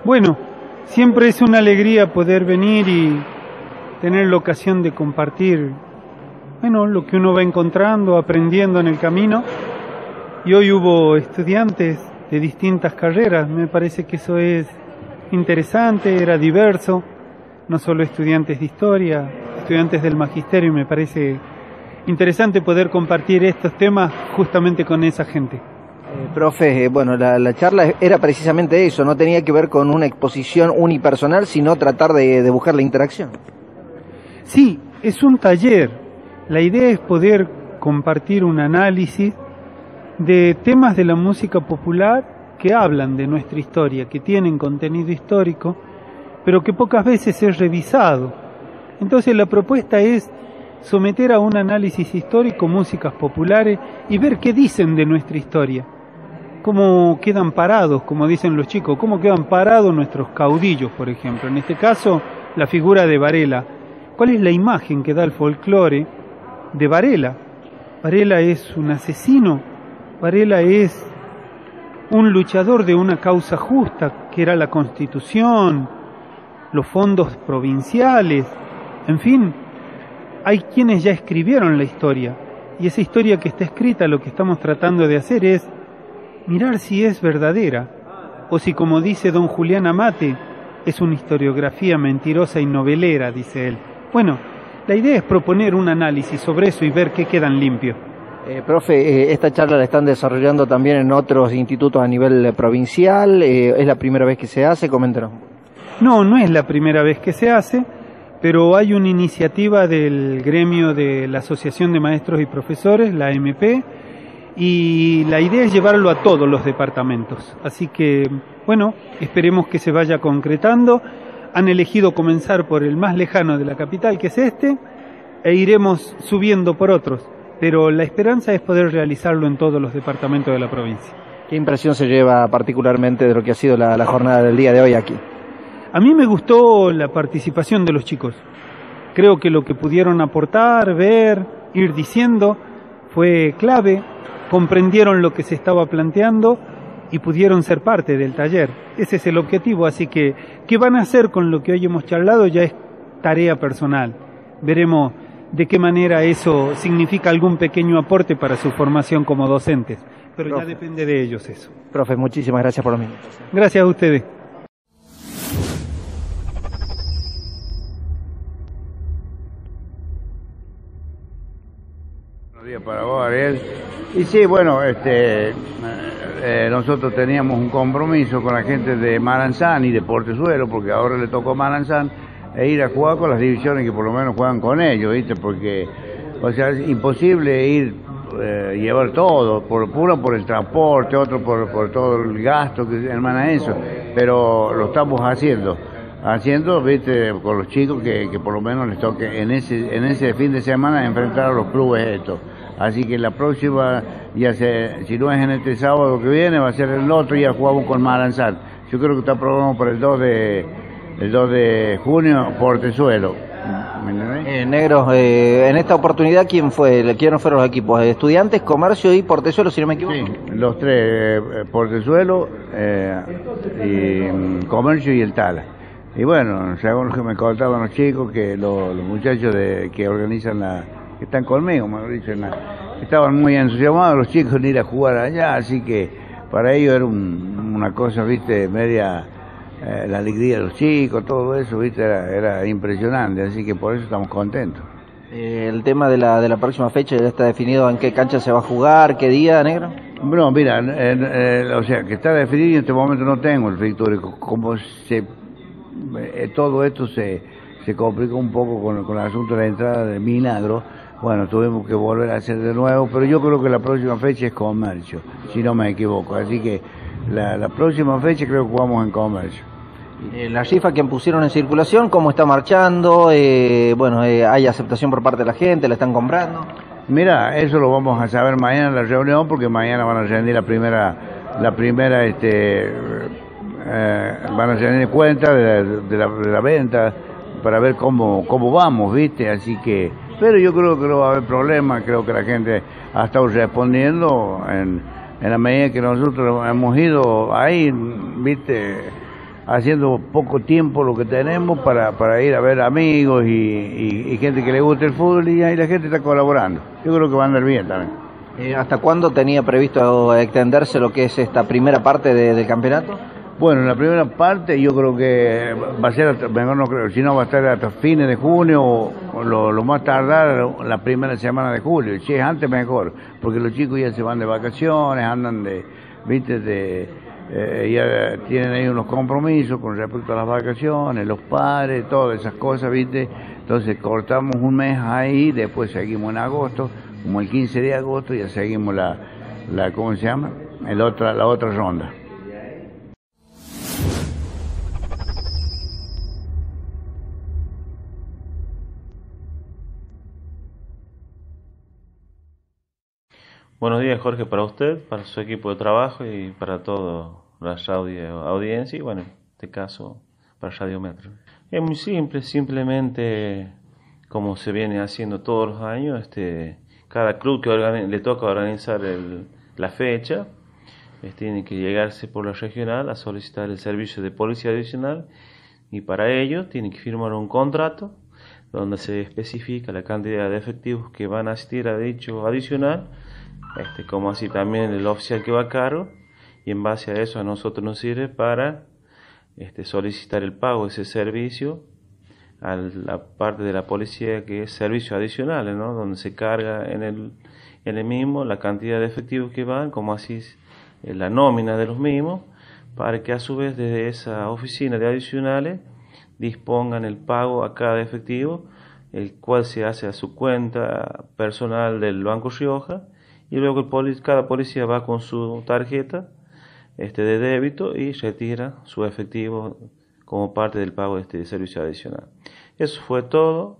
Bueno, siempre es una alegría poder venir y tener la ocasión de compartir, bueno, lo que uno va encontrando, aprendiendo en el camino. Y hoy hubo estudiantes de distintas carreras, me parece que eso es interesante, era diverso, no solo estudiantes de historia, estudiantes del magisterio, y me parece interesante poder compartir estos temas justamente con esa gente. Profe, bueno, la charla era precisamente eso, no tenía que ver con una exposición unipersonal, sino tratar de buscar la interacción. Sí, es un taller. La idea es poder compartir un análisis de temas de la música popular que hablan de nuestra historia, que tienen contenido histórico, pero que pocas veces es revisado. Entonces la propuesta es someter a un análisis histórico músicas populares y ver qué dicen de nuestra historia. Cómo quedan parados, como dicen los chicos, cómo quedan parados nuestros caudillos, por ejemplo. En este caso, la figura de Varela. ¿Cuál es la imagen que da el folclore de Varela? Varela es un asesino, Varela es un luchador de una causa justa, que era la Constitución, los fondos provinciales, en fin, hay quienes ya escribieron la historia, y esa historia que está escrita, lo que estamos tratando de hacer es mirar si es verdadera, o si, como dice don Julián Amate, es una historiografía mentirosa y novelera, dice él. Bueno, la idea es proponer un análisis sobre eso y ver qué quedan limpios. Profe, esta charla la están desarrollando también en otros institutos a nivel provincial, ¿es la primera vez que se hace? Coméntanos. No, no es la primera vez que se hace, pero hay una iniciativa del gremio de la Asociación de Maestros y Profesores, la AMP, y la idea es llevarlo a todos los departamentos. Así que, bueno, esperemos que se vaya concretando. Han elegido comenzar por el más lejano de la capital, que es este, e iremos subiendo por otros. Pero la esperanza es poder realizarlo en todos los departamentos de la provincia. ¿Qué impresión se lleva particularmente de lo que ha sido la jornada del día de hoy aquí? A mí me gustó la participación de los chicos. Creo que lo que pudieron aportar, ver, ir diciendo, fue clave. Comprendieron lo que se estaba planteando y pudieron ser parte del taller. Ese es el objetivo, así que ¿qué van a hacer con lo que hoy hemos charlado? Ya es tarea personal. Veremos de qué manera eso significa algún pequeño aporte para su formación como docentes, pero profe, ya depende de ellos eso. Profe, muchísimas gracias por los minutos. Gracias a ustedes. Buenos días para vos, Ariel. Y sí, bueno, nosotros teníamos un compromiso con la gente de Maranzán y de Portezuelo, porque ahora le tocó a Maranzán ir a jugar con las divisiones que por lo menos juegan con ellos, ¿viste? Porque, o sea, es imposible ir, llevar todo, uno por el transporte, otro por todo el gasto que hermana eso, pero lo estamos haciendo, ¿viste? Con los chicos que por lo menos les toque en ese fin de semana enfrentar a los clubes estos. Así que la próxima, si no es en este sábado que viene, va a ser el otro, ya jugamos con Maranzán. Yo creo que está programado para el 2 de junio, Portezuelo. Negros, en esta oportunidad, ¿quiénes fueron los equipos? Estudiantes, Comercio y Portezuelo, si no me equivoco. Sí, los tres, Portezuelo, y Comercio y el Tala. Y bueno, según lo que me contaban los chicos, que los muchachos que organizan que están conmigo, me dicen, estaban muy entusiasmados los chicos en ir a jugar allá, así que para ellos era una cosa, viste, media, la alegría de los chicos, todo eso, viste, era impresionante, así que por eso estamos contentos. El tema de la próxima fecha ya está definido en qué cancha se va a jugar, qué día, Negro. Bueno, mira, o sea, que está definido, en este momento no tengo el pictórico, como todo esto se complicó un poco con el asunto de la entrada de Milagro. Bueno, tuvimos que volver a hacer de nuevo, pero yo creo que la próxima fecha es Comercio, si no me equivoco. Así que la próxima fecha creo que jugamos en Comercio. La rifa que pusieron en circulación, ¿cómo está marchando? ¿Hay aceptación por parte de la gente? ¿La están comprando? Mira, eso lo vamos a saber mañana en la reunión, porque mañana van a rendir van a rendir cuenta de la venta para ver cómo vamos, ¿viste? Así que, pero yo creo que no va a haber problema, creo que la gente ha estado respondiendo en la medida que nosotros hemos ido ahí, ¿viste? haciendo poco tiempo lo que tenemos para ir a ver amigos y gente que le gusta el fútbol y ahí la gente está colaborando. Yo creo que va a andar bien también. ¿Hasta cuándo tenía previsto extenderse lo que es esta primera parte del campeonato? Bueno, en la primera parte yo creo que va a ser, mejor no creo, si no va a estar hasta fines de junio o lo más tardar la primera semana de julio. Si es antes mejor, porque los chicos ya se van de vacaciones, andan ya tienen ahí unos compromisos con respecto a las vacaciones, los padres, todas esas cosas, ¿viste? Entonces cortamos un mes ahí, después seguimos en agosto, como el 15 de agosto ya seguimos ¿cómo se llama? La otra ronda. Buenos días, Jorge, para usted, para su equipo de trabajo y para toda la audiencia y, bueno, en este caso, para Radio Metro. Es muy simple, simplemente como se viene haciendo todos los años, cada club que le toca organizar la fecha, tiene que llegarse por la regional a solicitar el servicio de policía adicional y para ello tiene que firmar un contrato donde se especifica la cantidad de efectivos que van a asistir a dicho adicional, como así también el oficial que va a cargo, y en base a eso a nosotros nos sirve para solicitar el pago de ese servicio a la parte de la policía que es servicios adicionales, ¿no? Donde se carga en el mismo la cantidad de efectivos que van, como así la nómina de los mismos, para que a su vez desde esa oficina de adicionales dispongan el pago a cada efectivo, el cual se hace a su cuenta personal del Banco Rioja, y luego cada policía va con su tarjeta de débito y retira su efectivo como parte del pago de este servicio adicional. Eso fue todo.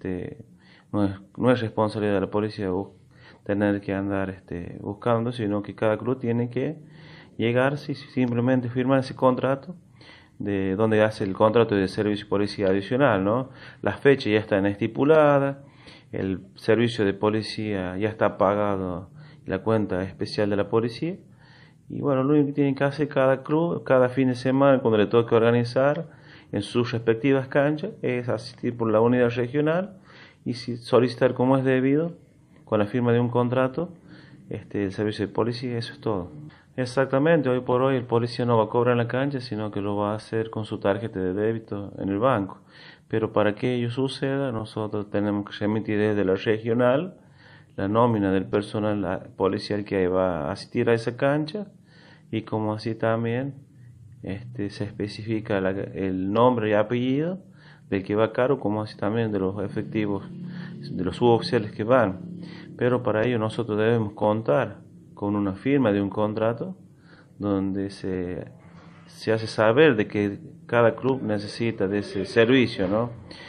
No es responsabilidad de la policía tener que andar buscando, sino que cada club tiene que llegar simplemente firmar ese contrato de donde hace el contrato de servicio de policía adicional, ¿no? Las fechas ya están estipuladas, el servicio de policía ya está pagado, la cuenta especial de la policía, y bueno, lo único que tienen que hacer cada club, cada fin de semana, cuando le toque organizar en sus respectivas canchas, es asistir por la unidad regional y solicitar como es debido, con la firma de un contrato, el servicio de policía. Eso es todo. Exactamente, hoy por hoy el policía no va a cobrar en la cancha, sino que lo va a hacer con su tarjeta de débito en el banco. Pero para que ello suceda, nosotros tenemos que remitir desde la regional la nómina del personal policial que va a asistir a esa cancha, y como así también se especifica el nombre y apellido del que va a cargo, como así también de los efectivos, de los suboficiales que van. Pero para ello nosotros debemos contar con una firma de un contrato donde se hace saber de que cada club necesita de ese servicio, ¿no?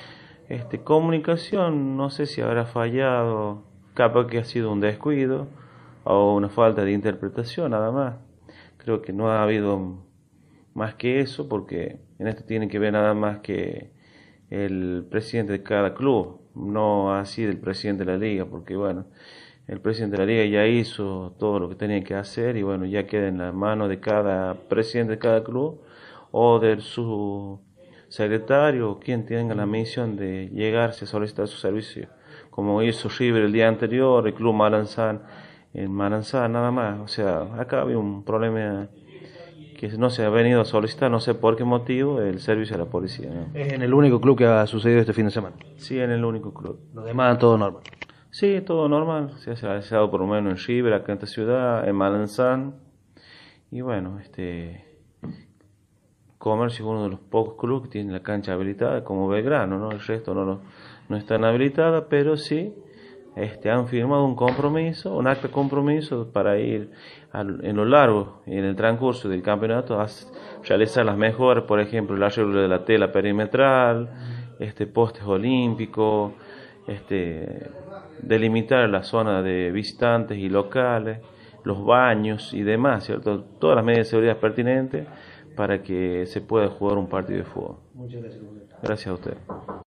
Comunicación, no sé si habrá fallado, capaz que ha sido un descuido o una falta de interpretación, nada más. Creo que no ha habido más que eso, porque en esto tiene que ver nada más que el presidente de cada club, no así del presidente de la liga, porque bueno, el presidente de la liga ya hizo todo lo que tenía que hacer y bueno, ya queda en la mano de cada presidente de cada club o de su secretario o quien tenga la misión de llegarse a solicitar su servicio, como hizo River el día anterior, el club Maranzán, en Maranzán nada más. O sea, acá había un problema que no se ha venido a solicitar, no sé por qué motivo, el servicio de la policía, ¿no? ¿Es en el único club que ha sucedido este fin de semana? Sí, en el único club. Los demás todo normal. Sí, todo normal. Se ha realizado por lo menos en River, acá en esta ciudad, en Maranzán. Y bueno, Comercio es uno de los pocos clubes que tiene la cancha habilitada, como Belgrano, ¿no? El resto no están habilitadas, pero sí han firmado un compromiso, un acta de compromiso para ir en lo largo y en el transcurso del campeonato a realizar las mejoras, por ejemplo, el arreglo de la tela perimetral, postes olímpicos, delimitar la zona de visitantes y locales, los baños y demás, ¿cierto? Todas las medidas de seguridad pertinentes para que se pueda jugar un partido de fútbol. Muchas gracias. Gracias a usted.